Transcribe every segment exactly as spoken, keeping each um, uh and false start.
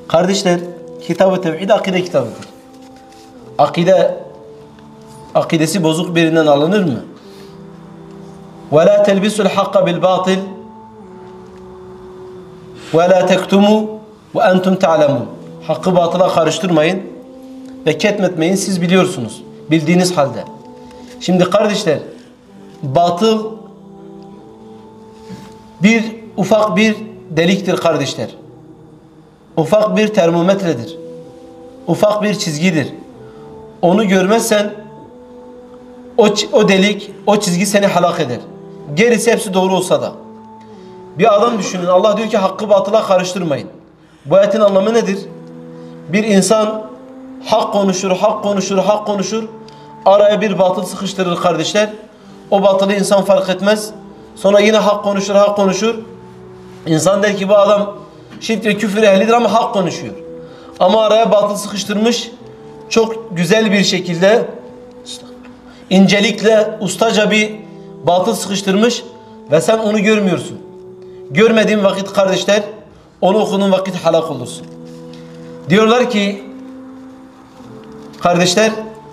Kardeşler, Kitab-ı Tevhid akide kitabıdır. Akide, akidesi bozuk birinden alınır mı? وَلَا تَلْبِسُ الْحَقَّ بِالْبَاطِلِ وَلَا تَكْتُمُوا وَاَنْتُمْ تَعْلَمُونَ. Hakkı batıla karıştırmayın ve ketmetmeyin, siz biliyorsunuz. Bildiğiniz halde. Şimdi kardeşler, batıl bir ufak bir deliktir kardeşler. Ufak bir termometredir. Ufak bir çizgidir. Onu görmezsen o, o delik, o çizgi seni helak eder. Gerisi hepsi doğru olsa da. Bir adam düşünün. Allah diyor ki hakkı batıla karıştırmayın. Bu ayetin anlamı nedir? Bir insan hak konuşur, hak konuşur, hak konuşur. Araya bir batıl sıkıştırır kardeşler. O batılı insan fark etmez. Sonra yine hak konuşur, hak konuşur. İnsan der ki bu adam şirk ve küfür ehlidir ama hak konuşuyor. Ama araya batıl sıkıştırmış. Çok güzel bir şekilde, incelikle, ustaca bir batıl sıkıştırmış ve sen onu görmüyorsun. Görmediğin vakit kardeşler, onu okuduğun vakit helak olursun. Diyorlar ki kardeşler,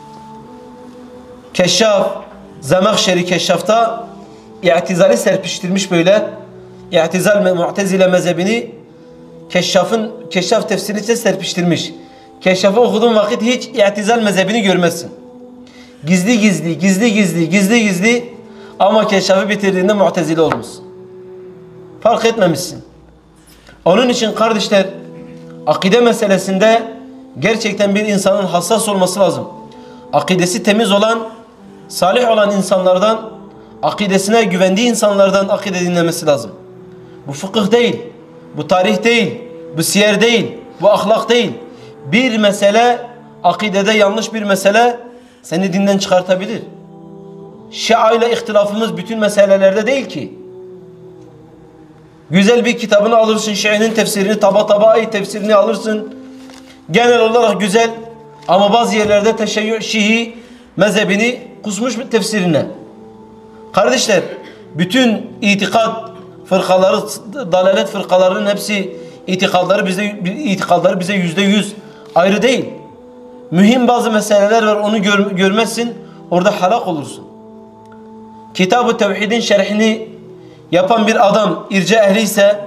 Keşşaf, Zemahşeri Keşşaf'ta i'tizali serpiştirmiş böyle. İ'tizal ve Mu'tezile mezhebini Keşşaf'ın Keşşaf tefsirini serpiştirmiş. Keşşaf'ı okuduğun vakit hiç i'tizal mezhebini görmezsin. Gizli gizli, gizli gizli, gizli gizli ama Keşşaf'ı bitirdiğinde Mu'tezile olmuşsun. Fark etmemişsin. Onun için kardeşler, akide meselesinde gerçekten bir insanın hassas olması lazım. Akidesi temiz olan, salih olan insanlardan, akidesine güvendiği insanlardan akide dinlemesi lazım. Bu fıkıh değil, bu tarih değil, bu siyer değil, bu ahlak değil. Bir mesele, akidede yanlış bir mesele seni dinden çıkartabilir. Şia ile ihtilafımız bütün meselelerde değil ki. Güzel bir kitabını alırsın, Şia'nın tefsirini, taba taba ayet tefsirini alırsın. Genel olarak güzel ama bazı yerlerde teşeyyü Şii mezhebini kusmuş bir tefsirine. Kardeşler, bütün itikat fırkaları, dalalet fırkalarının hepsi itikadları bize itikadları bize yüzde yüz ayrı değil. Mühim bazı meseleler var, onu gör, görmezsin, orada helak olursun. Kitab-ı Tevhid'in şerhini yapan bir adam irce ehli ise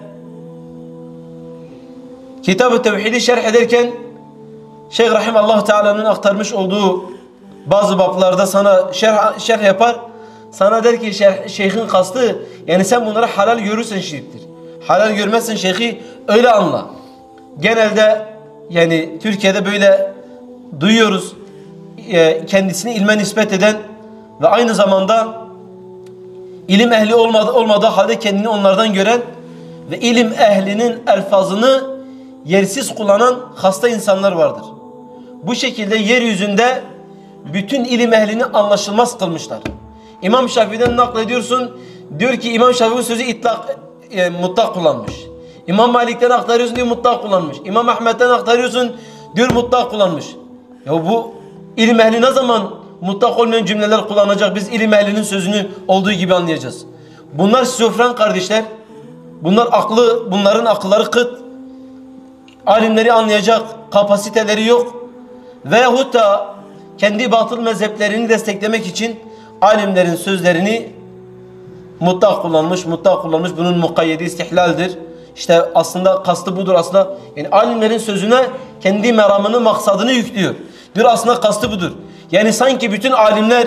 Kitab-ı Tevhid'i şerh ederken Şeyh Rahimallahu Teala'nın aktarmış olduğu bazı bablarda sana şerh, şerh yapar. Sana der ki şerh, şeyhin kastı, yani sen bunları halal görürsen şirktir. Halal görmezsen şeyhi öyle anla. Genelde yani Türkiye'de böyle duyuyoruz, e, kendisini ilme nispet eden ve aynı zamanda ilim ehli olmadı, olmadığı halde kendini onlardan gören ve ilim ehlinin elfazını yersiz kullanan hasta insanlar vardır. Bu şekilde yeryüzünde bütün ilim ehlini anlaşılmaz kılmışlar. İmam Şafii'den naklediyorsun, diyor ki İmam Şafii sözü itlak, e, mutlak kullanmış. İmam Malik'ten aktarıyorsun, diyor mutlak kullanmış. İmam Ahmet'ten aktarıyorsun, diyor mutlak kullanmış. Ya bu ilim ehli ne zaman mutlak olmayan cümleler kullanacak? Biz ilim ehlinin sözünü olduğu gibi anlayacağız. Bunlar şizofren kardeşler. Bunlar aklı, bunların akılları kıt. Alimleri anlayacak kapasiteleri yok. Veyahut da kendi batıl mezheplerini desteklemek için alimlerin sözlerini mutlak kullanmış, mutlak kullanmış. Bunun mukayyedi istihlaldir. İşte aslında kastı budur aslında. Yani alimlerin sözüne kendi meramını, maksadını yüklüyor. Diyor aslında kastı budur. Yani sanki bütün alimler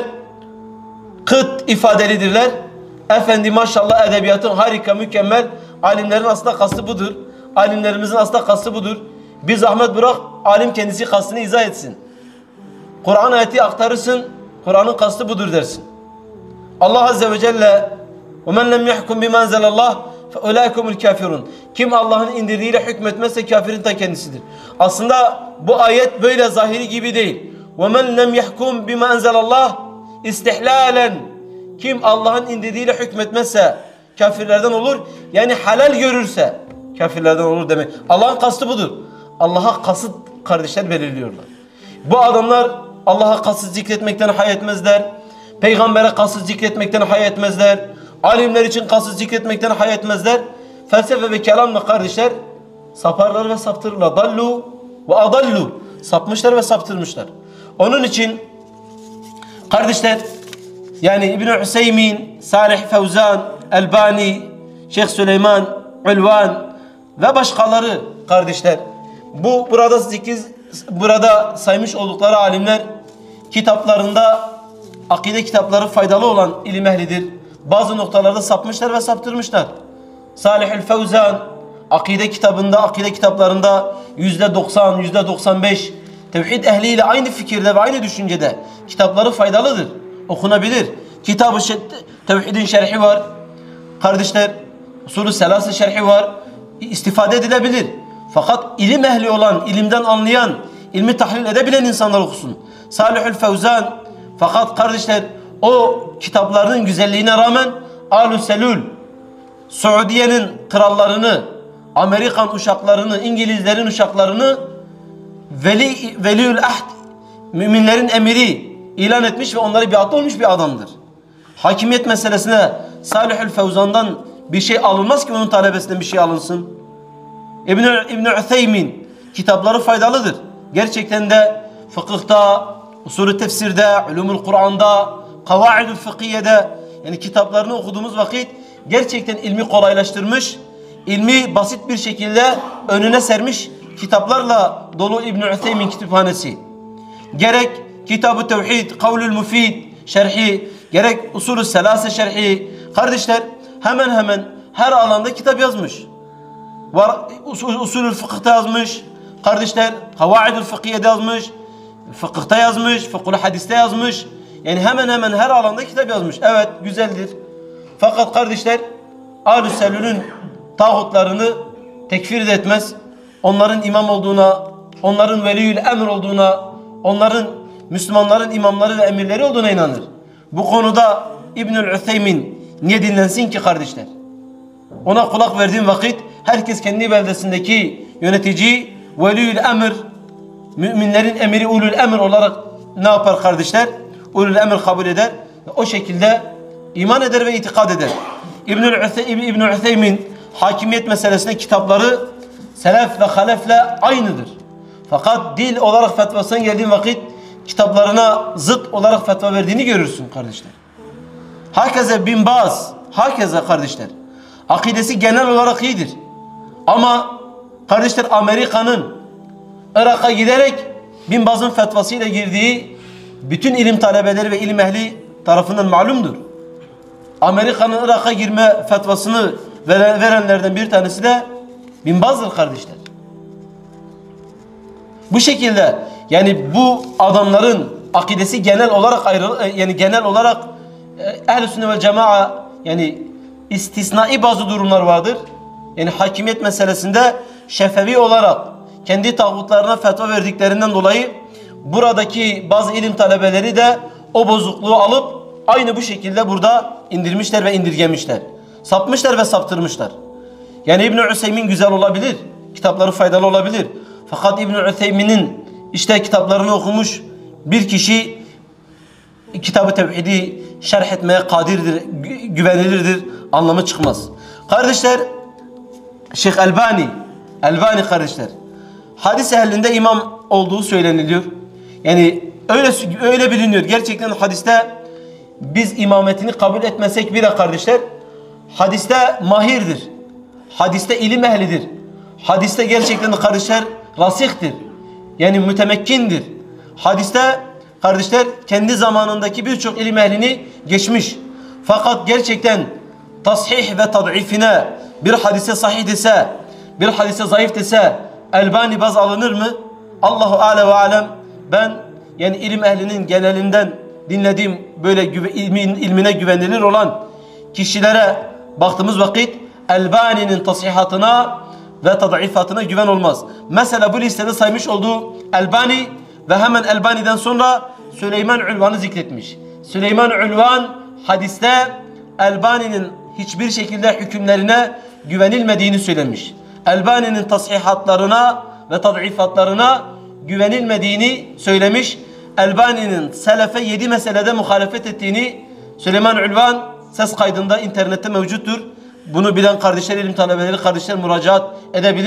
kıt ifadelidirler. Efendi maşallah edebiyatın harika, mükemmel. Alimlerin aslında kastı budur. Alimlerimizin aslında kastı budur. Bir zahmet bırak, alim kendisi kastını izah etsin. Kur'an ayeti aktarırsın, Kur'an'ın kastı budur dersin. Allah Azze ve Celle وَمَنْ لَمْ يَحْكُمْ بِمَا أَنْزَلَ اللّٰهِ فَاُولَٰئِكُمُ الْكَافِرُونَ. Kim Allah'ın indirdiğiyle hükmetmezse kafirin ta kendisidir. Aslında bu ayet böyle zahiri gibi değil. وَمَنْ لَمْ يَحْكُمْ بِمَا أَنْزَلَ اللّٰهِ istihlalen. Kim Allah'ın indirdiğiyle hükmetmezse kafirlerden olur. Yani halal görürse kafirlerden olur demek. Allah'ın kastı budur. Allah'a kasıt kardeşler belirliyorlar. Bu adamlar Allah'a kasıt zikretmekten hay etmezler. Peygamber'e kasıt zikretmekten hay etmezler. Alimler için kasıt zikretmekten hay etmezler. Felsefe ve kelamla kardeşler saparlar ve saptırırlar. Dallu ve adallu. Sapmışlar ve saptırmışlar. Onun için kardeşler, yani İbn-i Hüseymin, Salih Fevzan, Elbani, Şeyh Süleyman Ulvan ve başkaları kardeşler, bu burada sekiz burada saymış oldukları alimler kitaplarında, akide kitapları faydalı olan ilim ehlidir. Bazı noktalarda sapmışlar ve saptırmışlar. Salihül Fevzan akide kitabında, akide kitaplarında yüzde doksan, yüzde doksan beş tevhid ehliyle aynı fikirde ve aynı düşüncede. Kitapları faydalıdır, okunabilir. Kitab-ı Tevhid'in şerhi var. Kardeşler, Usulü Selase şerhi var. İstifade edilebilir. Fakat ilim ehli olan, ilimden anlayan, ilmi tahlil edebilen insanlar okusun. Salihül Fevzan, fakat kardeşler o kitaplarının güzelliğine rağmen Al-ü Selül, Suudiye'nin krallarını, Amerikan uşaklarını, İngilizlerin uşaklarını Veli, Veliül Ahd, müminlerin emiri ilan etmiş ve onlara biatlı olmuş bir adamdır. Hakimiyet meselesine Salihül Fevzan'dan bir şey alınmaz ki onun talebesinden bir şey alınsın. İbn-i İbn Ütheymin kitapları faydalıdır. Gerçekten de fıkıhta, usulü tefsirde, ulumul Kur'an'da, kavaidül fıkhiyede, yani kitaplarını okuduğumuz vakit gerçekten ilmi kolaylaştırmış, ilmi basit bir şekilde önüne sermiş kitaplarla dolu İbn Ütheymin kütüphanesi. Gerek Kitab-ı Tevhid, Kavlül Mufid şerhi, gerek Usulü Selase şerhi, kardeşler hemen hemen her alanda kitap yazmış. Var, usul, usulül fıkıhta yazmış, kardeşler kavaidül fıkhiyede yazmış, fıkıhta yazmış, fıkhul hadiste yazmış. Yani hemen hemen her alanda kitap yazmış. Evet, güzeldir. Fakat kardeşler Al-ü Selül'ün tağutlarını tekfir de etmez. Onların imam olduğuna, onların veliyül emr olduğuna, onların Müslümanların imamları ve emirleri olduğuna inanır. Bu konuda İbnül Ütheymin niye dinlensin ki kardeşler? Ona kulak verdiğim vakit herkes kendi beldesindeki yönetici, veliyül emr, müminlerin emiri ulul emr olarak ne yapar kardeşler? Ulul emr kabul eder. O şekilde iman eder ve itikad eder. İbnül İbnül Ütheymin hakimiyet meselesinde kitapları selef ve halefle aynıdır. Fakat dil olarak fetvasına geldiğin vakit kitaplarına zıt olarak fetva verdiğini görürsün kardeşler. Herkese bin Baz, herkese kardeşler, akidesi genel olarak iyidir. Ama kardeşler Amerika'nın Irak'a giderek bin Baz'ın fetvasıyla girdiği bütün ilim talebeleri ve ilim ehli tarafından malumdur. Amerika'nın Irak'a girme fetvasını verenlerden bir tanesi de bin Baz'dır kardeşler. Bu şekilde yani bu adamların akidesi genel olarak ayrı, yani genel olarak Ehl-i Sünnet vel Cema'a, yani istisnai bazı durumlar vardır. Yani hakimiyet meselesinde şefevi olarak kendi tağutlarına fetva verdiklerinden dolayı buradaki bazı ilim talebeleri de o bozukluğu alıp aynı bu şekilde burada indirmişler ve indirgemişler. Sapmışlar ve saptırmışlar. Yani İbn-i Ütheymin güzel olabilir, kitapları faydalı olabilir. Fakat İbn-i Ütheymin'in işte kitaplarını okumuş bir kişi Kitab-ı Tevhid'i şerh etmeye kadirdir, güvenilirdir anlamı çıkmaz. Kardeşler, Şeyh Elbani, Elbani kardeşler, hadis ehlinde imam olduğu söyleniliyor. Yani öyle öyle biliniyor. Gerçekten hadiste biz imametini kabul etmesek bile kardeşler, hadiste mahirdir. Hadiste ilim ehlidir. Hadiste gerçekten kardeşler rasihtir. Yani mütemekkindir. Hadiste kardeşler kendi zamanındaki birçok ilim ehlini geçmiş. Fakat gerçekten tasih ve tad'ifine bir hadise sahih dese, bir hadise zayıf dese Elbani baz alınır mı? Allahu Alem ve alem. Ben yani ilim ehlinin genelinden dinlediğim böyle ilmin, ilmine güvenilir olan kişilere baktığımız vakit Elbani'nin tasihatına ve tad'ifatına güven olmaz. Mesela bu listede saymış olduğu Elbani ve hemen Elbani'den sonra Süleyman Ulvan'ı zikretmiş. Süleyman Ulvan hadiste Elbani'nin hiçbir şekilde hükümlerine güvenilmediğini söylemiş. Elbani'nin tasihatlarına ve tad'ifatlarına güvenilmediğini söylemiş. Elbani'nin selefe yedi meselede muhalefet ettiğini Süleyman Ulvan ses kaydında internette mevcuttur. Bunu bilen kardeşler, ilim talebeleri kardeşler müracaat edebilir.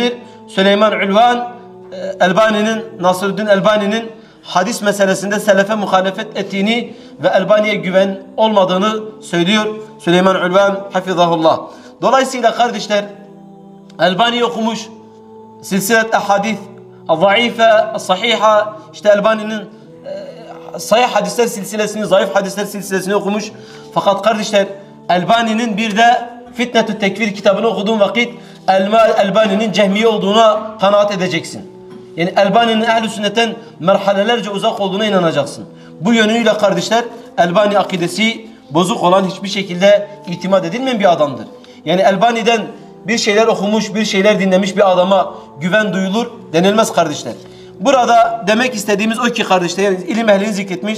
Süleyman Ulvan Elbani'nin, Nasruddin Elbani'nin hadis meselesinde selefe muhalefet ettiğini ve Elbani'ye güven olmadığını söylüyor Süleyman Ulvan hafizahullah. Dolayısıyla kardeşler, Elbani okumuş, silsilet ahadith zayıfe, sahiha, işte Elbani'nin e, sahih hadisler silsilesini, zayıf hadisler silsilesini okumuş. Fakat kardeşler, Elbani'nin bir de Fitnetü Tekfir kitabını okuduğun vakit Elbani'nin cehmiye olduğuna kanaat edeceksin. Yani Elbani'nin ehl-i sünnetten merhalelerce uzak olduğuna inanacaksın. Bu yönüyle kardeşler, Elbani akidesi bozuk olan, hiçbir şekilde itimat edilmeyen bir adamdır. Yani Elbani'den bir şeyler okumuş, bir şeyler dinlemiş bir adama güven duyulur denilmez kardeşler. Burada demek istediğimiz o ki kardeşler, yani ilim ehlini zikretmiş.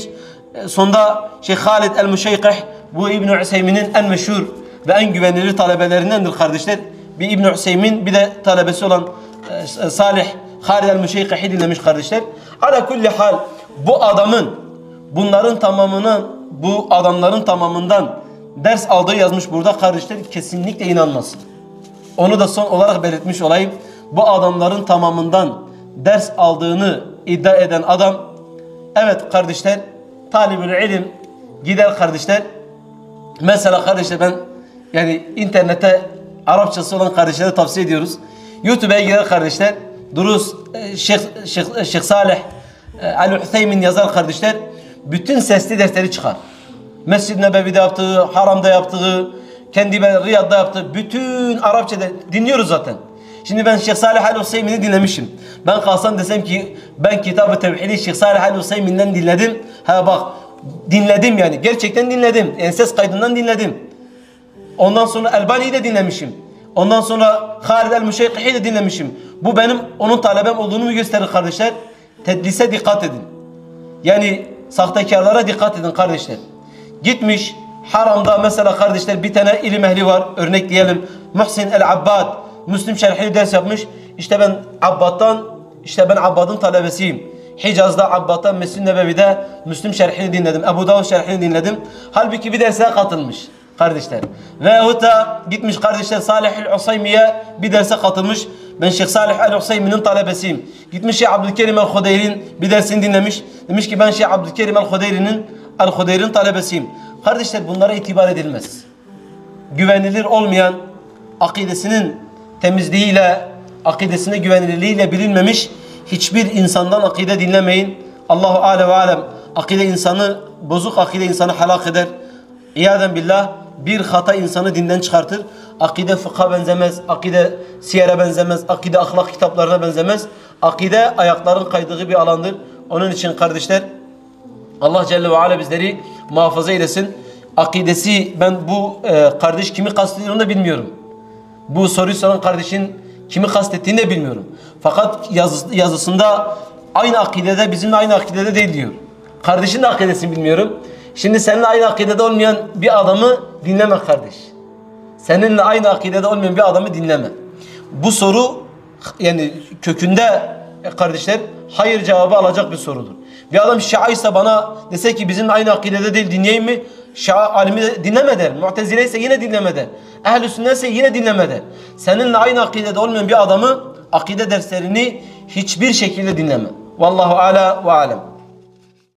Sonda Şeyh Halid el-Müşeykih, bu İbn-i Üseymin'in en meşhur ve en güvenilir talebelerindendir kardeşler. Bir İbn-i Üseymin, bir de talebesi olan e, Salih Halid el-Müşeykih'i dinlemiş kardeşler. Ala kulli hal, bu adamın bunların tamamını, bu adamların tamamından ders aldığı yazmış burada kardeşler, kesinlikle inanmasın. Onu da son olarak belirtmiş olayım. Bu adamların tamamından ders aldığını iddia eden adam, evet kardeşler, talibül ilim gider kardeşler. Mesela kardeşler, ben yani internete Arapçası olan kardeşlere tavsiye ediyoruz. YouTube'a girer kardeşler. Durus Şeyh, Şeyh, Şeyh Salih el-Utheymin yazar kardeşler. Bütün sesli dersleri çıkar. Mescid-i Nebevi'de yaptığı, Haram'da yaptığı, kendi Riyad'da yaptığı bütün Arapçada dinliyoruz zaten. Şimdi ben Şeyh Salih el-Utheymin'i dinlemişim. Ben kalsam desem ki ben Kitab-ı Tevhid'i Şeyh Salih el-Utheymin'den dinledim. Ha bak, dinledim yani. Gerçekten dinledim. Yani ses kaydından dinledim. Ondan sonra Elbani'yi de dinlemişim. Ondan sonra Halid el-Müşeykih'i de dinlemişim. Bu benim onun talebem olduğunu mu gösterir kardeşler? Tedlise dikkat edin. Yani sahtekarlara dikkat edin kardeşler. Gitmiş Haram'da mesela kardeşler, bir tane ilim ehli var. Örnek diyelim Muhsin el-Abbad, Müslim şerhini ders yapmış. İşte ben Abbad'dan, işte ben Abbad'ın talebesiyim. Hicaz'da Abbad'dan, Mescid-i Nebevi'de Müslim şerhini dinledim. Ebu Davud şerhini dinledim. Halbuki bir derse katılmış kardeşler. Veyahut da gitmiş kardeşler Salih el-Useymi'ye bir derse katılmış. Ben Şeyh Salih el-Useymi'nin talebesiyim. Gitmiş Şeyh Abdülkerim el-Hudeyr'in bir dersini dinlemiş. Demiş ki ben Şeyh Abdülkerim el-Hudeyr'in el-Hudeyr'in talebesiyim. Kardeşler, bunlara itibar edilmez. Güvenilir olmayan, akidesinin temizliğiyle, akidesine güvenilirliğiyle bilinmemiş hiçbir insandan akide dinlemeyin. Allahu alem ve alem. Akide insanı, bozuk akide insanı helak eder. İyaden billah, bir hata insanı dinden çıkartır. Akide fıkha benzemez, akide siyere benzemez, akide ahlak kitaplarına benzemez. Akide ayakların kaydığı bir alandır. Onun için kardeşler, Allah Celle ve Ala bizleri muhafaza eylesin. Akidesi, ben bu e, kardeş kimi kastediyor onu da bilmiyorum. Bu soruyu soran kardeşin kimi kastettiğini de bilmiyorum. Fakat yazı, yazısında aynı akidede, bizimle aynı akidede değil diyor. Kardeşin de akidesini bilmiyorum. Şimdi seninle aynı akidede olmayan bir adamı dinleme kardeş. Seninle aynı akidede olmayan bir adamı dinleme. Bu soru yani kökünde kardeşler hayır cevabı alacak bir sorudur. Bir adam Şia ise bana dese ki bizimle aynı akidede değil, dinleyeyim mi? Şia alimi de dinleme der. Mu'tezile ise yine dinleme der. Ehl-i sünnet ise yine dinleme der. Seninle aynı akidede olmayan bir adamı, akide derslerini hiçbir şekilde dinleme. Vallahu ala ve alem.